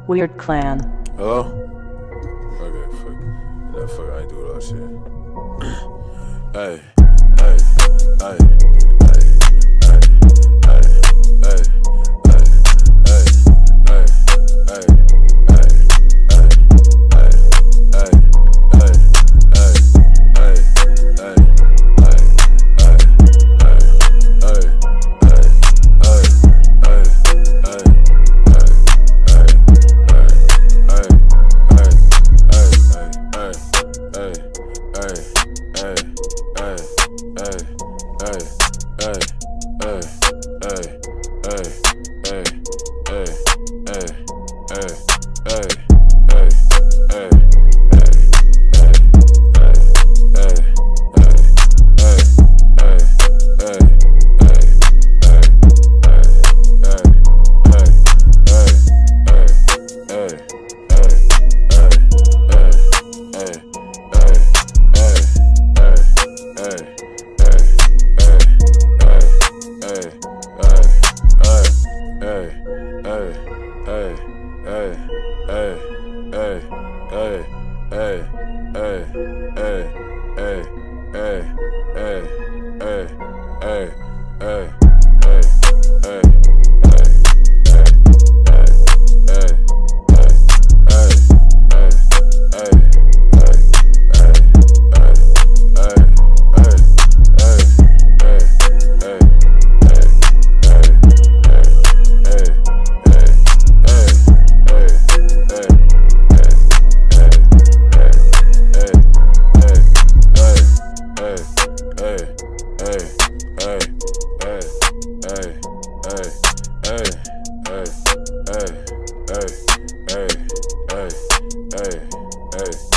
Weird Clan. Hello? Okay, fuck. Yeah, fuck, I ain't do all that shit. Hey, hey, hey, hey, hey, hey, hey, hey, hey, hey, hey, hey, hey, hey, hey, hey.